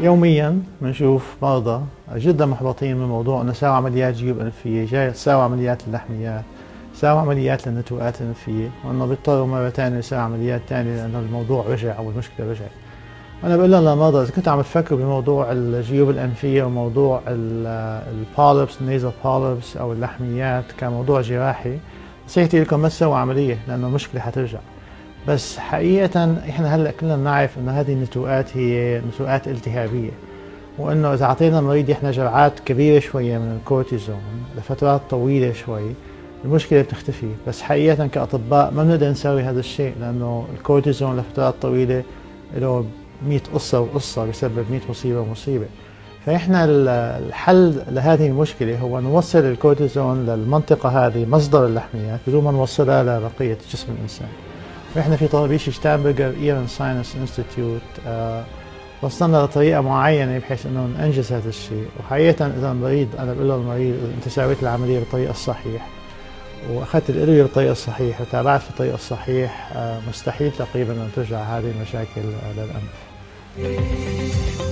يوميا بنشوف مرضى جدا محبطين من موضوع انه ساووا عمليات جيوب انفيه، جاي ساووا عمليات اللحميات، ساووا عمليات للنتوءات الانفيه، وانه بيضطروا مره ثانيه يساووا عمليات ثانيه لانه الموضوع رجع او المشكله رجعت. انا بقول لهم للمرضى اذا كنتوا عم تفكروا بموضوع الجيوب الانفيه وموضوع البوليبس، النيزل بوليبس او اللحميات كموضوع جراحي، نصيحتي لكم ما تسووا عمليه لانه المشكله حترجع. بس حقيقة احنا هلا كلنا بنعرف انه هذه النتوءات هي نتوءات التهابية، وانه اذا اعطينا المريض احنا جرعات كبيرة شوية من الكورتيزون لفترات طويلة شوي المشكلة بتختفي. بس حقيقة كأطباء ما بنقدر نسوي هذا الشيء لانه الكورتيزون لفترات طويلة له 100 قصة وقصة بيسبب 100 مصيبة ومصيبة. فاحنا الحل لهذه المشكلة هو نوصل الكورتيزون للمنطقة هذه مصدر اللحميات بدون ما نوصلها لبقية جسم الإنسان. واحنا في طلبيش شتامبرجر ايرن ساينس انستيتيوت وصلنا لطريقه معينه بحيث انه ننجز هذا الشيء. وحقيقه اذا المريض انا بقول له المريض اذا انت سويت العمليه بالطريقه الصحيح واخذت الادويه بالطريقه الصحيحه وتابعت في الطريقه الصحيح مستحيل تقريبا ان ترجع هذه المشاكل للامام.